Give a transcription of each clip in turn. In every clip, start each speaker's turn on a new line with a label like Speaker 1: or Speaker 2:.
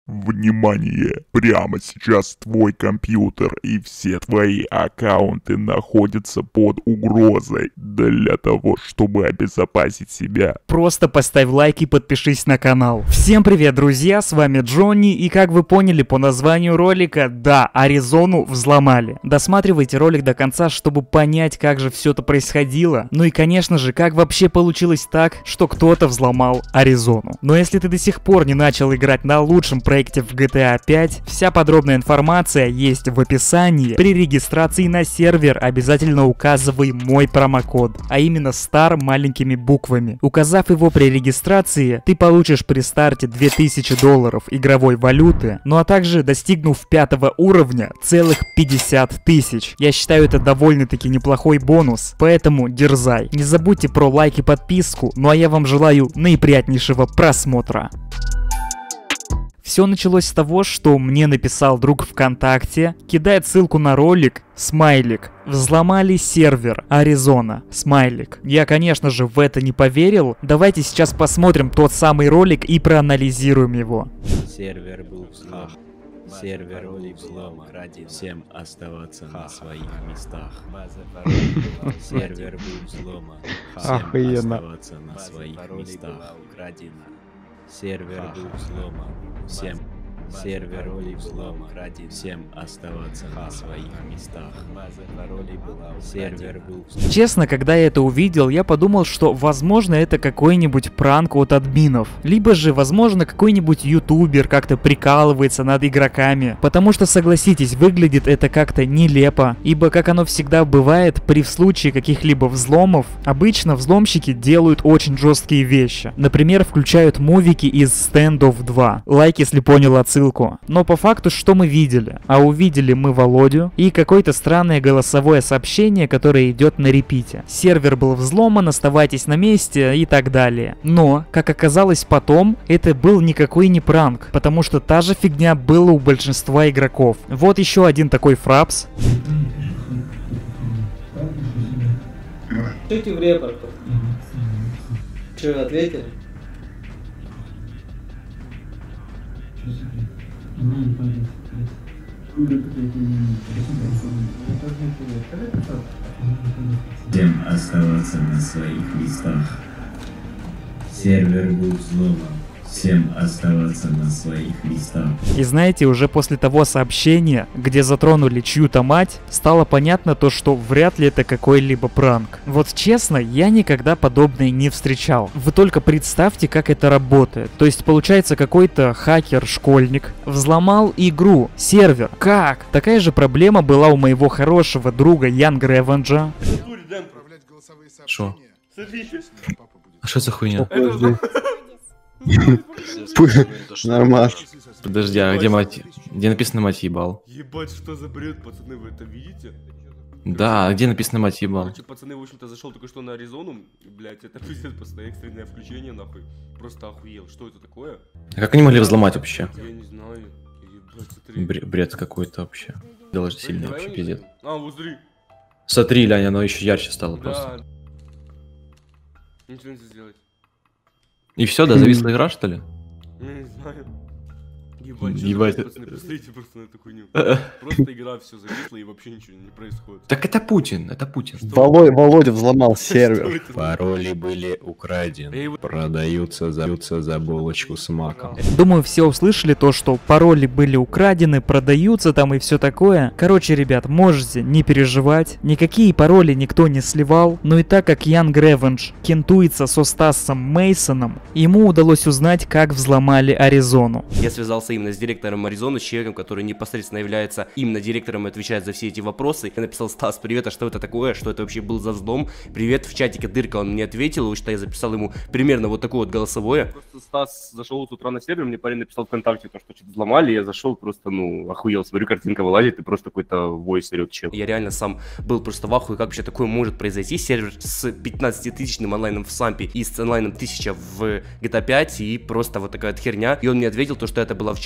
Speaker 1: Внимание! Прямо сейчас твой компьютер и все твои аккаунты находятся под угрозой. Для того, чтобы обезопасить себя,
Speaker 2: просто поставь лайк и подпишись на канал. Всем привет, друзья, с вами Джонни, и как вы поняли по названию ролика, да, Аризону взломали. Досматривайте ролик до конца, чтобы понять, как же все это происходило. Ну и конечно же, как вообще получилось так, что кто-то взломал Аризону. Но если ты до сих пор не начал играть на лучшем проекте в GTA 5, вся подробная информация есть в описании. При регистрации на сервер обязательно указывай мой промокод, а именно STAR маленькими буквами. Указав его при регистрации, ты получишь при старте $2000 игровой валюты, ну а также достигнув 5 уровня целых 50 тысяч. Я считаю, это довольно-таки неплохой бонус, поэтому дерзай. Не забудьте про лайк и подписку, ну а я вам желаю наиприятнейшего просмотра. Все началось с того, что мне написал друг ВКонтакте, кидает ссылку на ролик, смайлик. Взломали сервер Аризона, смайлик. Я, конечно же, в это не поверил. Давайте сейчас посмотрим тот самый ролик и проанализируем его.
Speaker 3: Сервер был взломан. Сервер был взломан. Всем оставаться на своих местах. Сервер был взломан. Всем оставаться на своих местах. Сервер был взломан. Сервер был взломан. Всем оставаться на своих местах. Сервер был взломан.
Speaker 2: Честно, когда я это увидел, я подумал, что возможно это какой-нибудь пранк от админов. Либо же, возможно, какой-нибудь ютубер как-то прикалывается над игроками. Потому что, согласитесь, выглядит это как-то нелепо. Ибо, как оно всегда бывает, при случае каких-либо взломов, обычно взломщики делают очень жесткие вещи. Например, включают мувики из Standoff 2. Лайк, если понял отсылку. Но по факту что мы видели? А увидели мы Володю и какое-то странное голосовое сообщение, которое идет на репите. Сервер был взломан, оставайтесь на месте и так далее. Но, как оказалось потом, это был никакой не пранк, потому что та же фигня была у большинства игроков. Вот еще один такой фрапс.
Speaker 4: Пишите в репортах. Что, ответили?
Speaker 3: Всем оставаться на своих местах. Сервер был взломан. Всем оставаться на своих местах.
Speaker 2: И знаете, уже после того сообщения, где затронули чью-то мать, стало понятно то, что вряд ли это какой-либо пранк. Вот честно, я никогда подобное не встречал. Вы только представьте, как это работает. То есть получается, какой-то хакер-школьник взломал игру, сервер. Как? Такая же проблема была у моего хорошего друга Янг Ревенджа.
Speaker 5: Шо? А что за хуйня?
Speaker 6: Нормально.
Speaker 5: Подожди, а где мать? Где написано мать ебал?
Speaker 7: Ебать, что за бред, пацаны, вы это видите?
Speaker 5: Да, а где написано мать ебал?
Speaker 7: Короче, пацаны, в общем-то, зашел только что на Аризону, блять, это пиздец, просто экстренное включение, нахуй. Просто охуел, что это такое?
Speaker 5: А как они могли взломать вообще?
Speaker 7: Я не знаю, ебать, смотри.
Speaker 5: Бред какой-то вообще. Дело же сильно
Speaker 7: Давай
Speaker 5: вообще,
Speaker 7: не
Speaker 5: пиздец.
Speaker 7: знаю. А, вот смотри.
Speaker 5: Смотри, Лянь, оно еще ярче стало
Speaker 7: Да.
Speaker 5: просто.
Speaker 7: Ничего нельзя сделать.
Speaker 5: И все, да, зависла игра, что ли?
Speaker 7: Я не знаю. Ебать,
Speaker 5: Ебать.
Speaker 7: что пацаны, посмотрите просто на эту хуйню. Просто игра все зависла и вообще ничего не происходит.
Speaker 5: Так это Путин, это Путин.
Speaker 6: Володя взломал сервер.
Speaker 7: Что это?
Speaker 3: Пароли были украдены. Продаются за булочку с маком.
Speaker 2: Думаю, все услышали то, что пароли были украдены, продаются там и все такое. Короче, ребят, можете не переживать. Никакие пароли никто не сливал. Но и так как Янг Ревендж кентуется со Стасом Мейсоном, ему удалось узнать, как взломали Аризону.
Speaker 8: Я связался именно с директором Аризоны, с человеком, который непосредственно является именно директором и отвечает за все эти вопросы. Я написал: Стас, привет, а что это такое? Что это вообще был за взлом? Привет, в чатике дырка, он мне ответил, потому что я записал ему примерно вот такое вот голосовое. Просто Стас зашел с утра на сервер, мне парень написал ВКонтакте, то, что что-то взломали, я зашел, просто, ну, охуел, смотрю, картинка вылазит, и просто какой-то войс орет чел. Я реально сам был просто в ахуе, как вообще такое может произойти. Сервер с 15-тысячным онлайном в Сампе и с онлайном 1000 в GTA 5, и просто вот такая вот херня. И он мне ответил, то, что это была в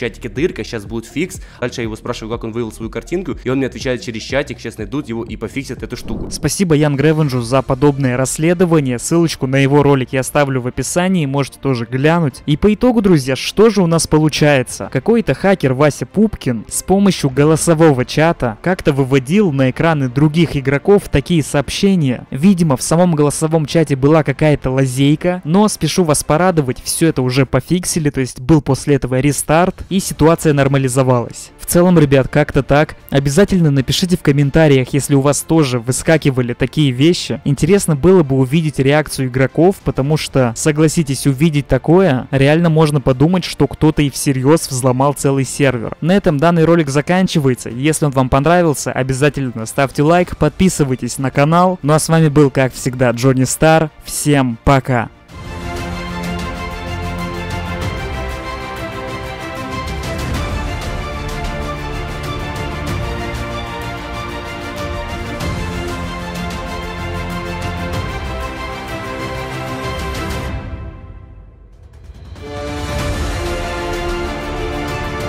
Speaker 8: чатике дырка, сейчас будет фикс. Дальше я его спрашиваю, как он вывел свою картинку, и он мне отвечает через чатик, сейчас найдут его и пофиксят эту штуку.
Speaker 2: Спасибо Янг Ревенджу за подобное расследование. Ссылочку на его ролик я оставлю в описании, можете тоже глянуть. И по итогу, друзья, что же у нас получается? Какой-то хакер Вася Пупкин с помощью голосового чата как-то выводил на экраны других игроков такие сообщения. Видимо, в самом голосовом чате была какая-то лазейка, но спешу вас порадовать, все это уже пофиксили, то есть был после этого рестарт, и ситуация нормализовалась. В целом, ребят, как-то так. Обязательно напишите в комментариях, если у вас тоже выскакивали такие вещи. Интересно было бы увидеть реакцию игроков, потому что, согласитесь, увидеть такое, реально можно подумать, что кто-то и всерьез взломал целый сервер. На этом данный ролик заканчивается. Если он вам понравился, обязательно ставьте лайк, подписывайтесь на канал. Ну а с вами был, как всегда, Джонни Стар. Всем пока!